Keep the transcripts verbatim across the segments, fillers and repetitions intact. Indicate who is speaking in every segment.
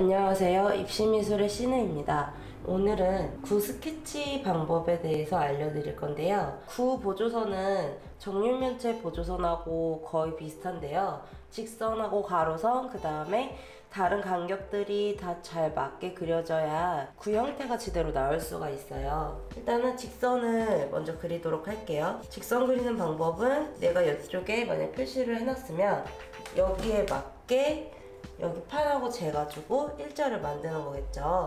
Speaker 1: 안녕하세요. 입시미술의 신우입니다. 오늘은 구 스케치 방법에 대해서 알려드릴 건데요. 구 보조선은 정육면체 보조선하고 거의 비슷한데요. 직선하고 가로선, 그 다음에 다른 간격들이 다 잘 맞게 그려져야 구 형태가 제대로 나올 수가 있어요. 일단은 직선을 먼저 그리도록 할게요. 직선 그리는 방법은 내가 이쪽에 만약 표시를 해놨으면 여기에 맞게 여기 판하고 재가지고 일자를 만드는 거겠죠.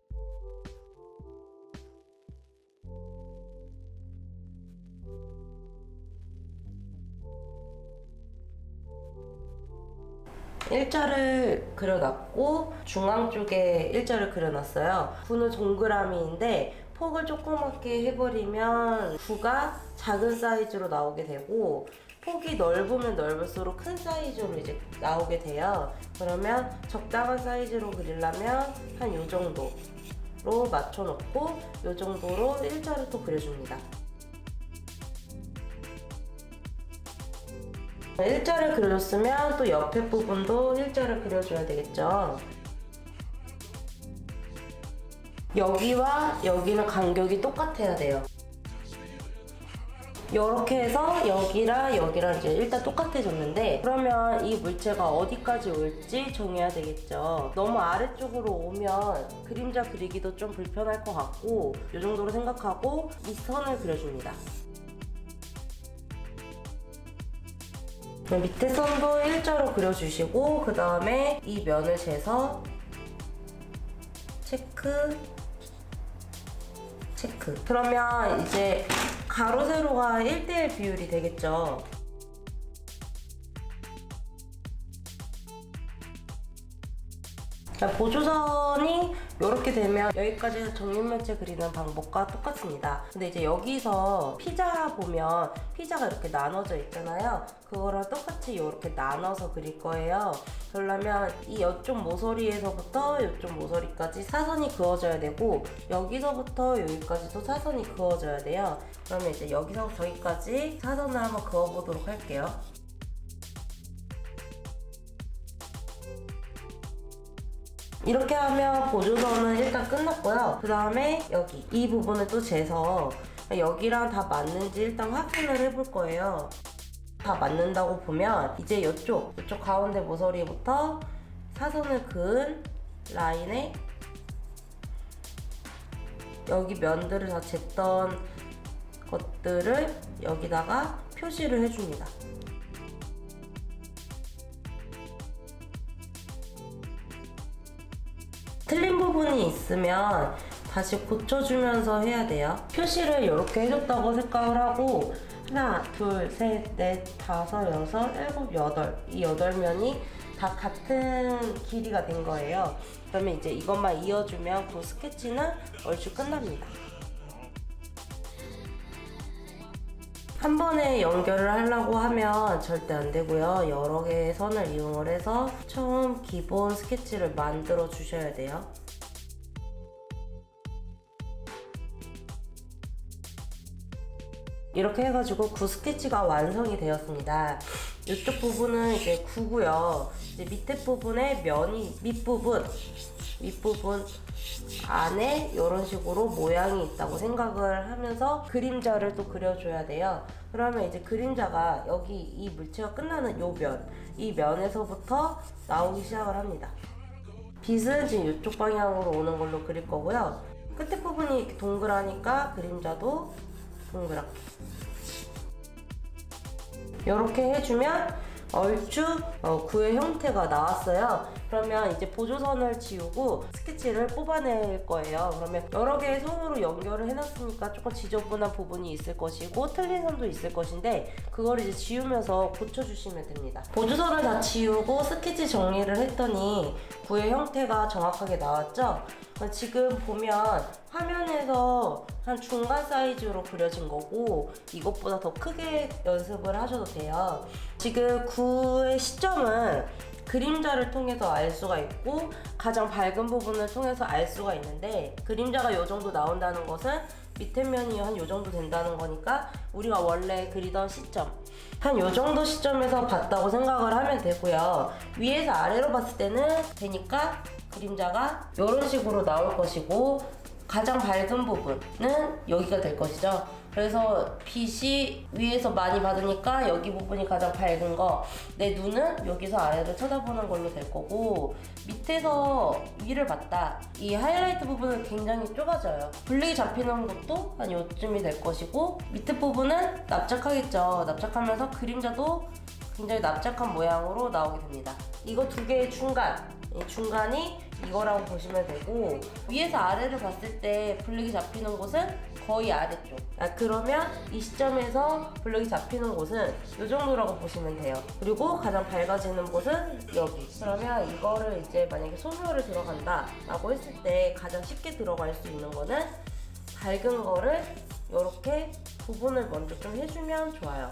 Speaker 1: 일자를 그려놨고 중앙 쪽에 일자를 그려놨어요. 구는 동그라미인데 폭을 조그맣게 해버리면 구가 작은 사이즈로 나오게 되고, 폭이 넓으면 넓을수록 큰 사이즈로 이제 나오게 돼요. 그러면 적당한 사이즈로 그리려면 한 요 정도로 맞춰놓고 요 정도로 일자를 또 그려줍니다. 일자를 그려줬으면 또 옆에 부분도 일자를 그려줘야 되겠죠. 여기와 여기는 간격이 똑같아야 돼요. 이렇게 해서 여기랑 여기랑 이제 일단 똑같아졌는데, 그러면 이 물체가 어디까지 올지 정해야 되겠죠. 너무 아래쪽으로 오면 그림자 그리기도 좀 불편할 것 같고, 이 정도로 생각하고 이 선을 그려줍니다. 밑에 선도 일자로 그려주시고, 그 다음에 이 면을 재서 체크, 체크. 그러면 이제 가로, 세로가 일 대 일 비율이 되겠죠. 보조선이 이렇게 되면 여기까지 정육면체 그리는 방법과 똑같습니다. 근데 이제 여기서 피자 보면 피자가 이렇게 나눠져 있잖아요. 그거랑 똑같이 이렇게 나눠서 그릴 거예요. 그러려면 이 이쪽 모서리에서부터 이쪽 모서리까지 사선이 그어져야 되고, 여기서부터 여기까지도 사선이 그어져야 돼요. 그러면 이제 여기서 저기까지 사선을 한번 그어보도록 할게요. 이렇게 하면 보조선은 일단 끝났고요. 그 다음에 여기 이 부분을 또 재서 여기랑 다 맞는지 일단 확인을 해볼 거예요. 다 맞는다고 보면 이제 이쪽 이쪽 가운데 모서리부터 사선을 그은 라인에 여기 면들을 다 쟀던 것들을 여기다가 표시를 해줍니다. 틀린 부분이 있으면 다시 고쳐주면서 해야 돼요. 표시를 이렇게 해줬다고 생각을 하고, 하나, 둘, 셋, 넷, 다섯, 여섯, 일곱, 여덟, 이 여덟 면이 다 같은 길이가 된 거예요. 그러면 이제 이것만 이어주면 그 스케치는 얼추 끝납니다. 한 번에 연결을 하려고 하면 절대 안 되고요. 여러 개의 선을 이용을 해서 처음 기본 스케치를 만들어 주셔야 돼요. 이렇게 해가지고 구 스케치가 완성이 되었습니다. 이쪽 부분은 이제 구고요. 이제 밑에 부분에 면이 밑부분, 윗부분 안에 이런 식으로 모양이 있다고 생각을 하면서 그림자를 또 그려줘야 돼요. 그러면 이제 그림자가 여기 이 물체가 끝나는 요 면, 이 면에서부터 나오기 시작을 합니다. 빛은 지금 이쪽 방향으로 오는 걸로 그릴 거고요. 끝에 부분이 이렇게 동그라니까 그림자도 동그랗게 이렇게 해주면 얼추 어, 구의 형태가 나왔어요. 그러면 이제 보조선을 지우고 스케치를 뽑아낼 거예요. 그러면 여러 개의 선으로 연결을 해놨으니까 조금 지저분한 부분이 있을 것이고 틀린 선도 있을 것인데, 그걸 이제 지우면서 고쳐주시면 됩니다. 보조선을 다 지우고 스케치 정리를 했더니 구의 형태가 정확하게 나왔죠? 지금 보면 화면에서 한 중간 사이즈로 그려진 거고, 이것보다 더 크게 연습을 하셔도 돼요. 지금 구의 시점은 그림자를 통해서 알 수가 있고 가장 밝은 부분을 통해서 알 수가 있는데, 그림자가 이 정도 나온다는 것은 밑에 면이 한 이 정도 된다는 거니까 우리가 원래 그리던 시점 한 이 정도 시점에서 봤다고 생각을 하면 되고요. 위에서 아래로 봤을 때는 되니까 그림자가 이런 식으로 나올 것이고, 가장 밝은 부분은 여기가 될 것이죠. 그래서 빛이 위에서 많이 받으니까 여기 부분이 가장 밝은 거, 내 눈은 여기서 아래를 쳐다보는 걸로 될 거고, 밑에서 위를 봤다, 이 하이라이트 부분은 굉장히 좁아져요. 블랙이 잡히는 것도 한 요쯤이 될 것이고, 밑에 부분은 납작하겠죠. 납작하면서 그림자도 굉장히 납작한 모양으로 나오게 됩니다. 이거 두 개의 중간, 이 중간이 이거라고 보시면 되고, 위에서 아래를 봤을 때 블랙이 잡히는 곳은 거의 아래쪽. 아, 그러면 이 시점에서 블랙이 잡히는 곳은 이 정도라고 보시면 돼요. 그리고 가장 밝아지는 곳은 여기. 그러면 이거를 이제 만약에 소묘를 들어간다 라고 했을 때 가장 쉽게 들어갈 수 있는 거는 밝은 거를 이렇게 구분을 먼저 좀 해주면 좋아요.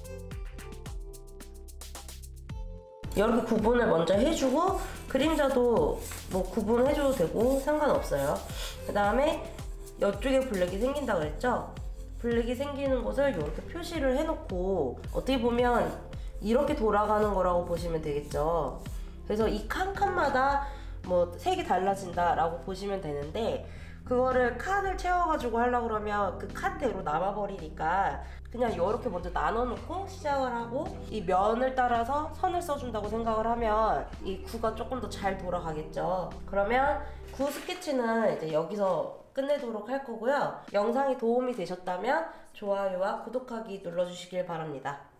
Speaker 1: 이렇게 구분을 먼저 해주고, 그림자도 뭐 구분해줘도 되고 상관없어요. 그 다음에 이쪽에 블랙이 생긴다 그랬죠? 블랙이 생기는 곳을 이렇게 표시를 해놓고, 어떻게 보면 이렇게 돌아가는 거라고 보시면 되겠죠. 그래서 이 칸칸마다 뭐 색이 달라진다 라고 보시면 되는데, 그거를 칸을 채워가지고 하려고 그러면 그 칸대로 남아버리니까 그냥 이렇게 먼저 나눠놓고 시작을 하고, 이 면을 따라서 선을 써준다고 생각을 하면 이 구가 조금 더 잘 돌아가겠죠. 그러면 구 스케치는 이제 여기서 끝내도록 할 거고요. 영상이 도움이 되셨다면 좋아요와 구독하기 눌러주시길 바랍니다.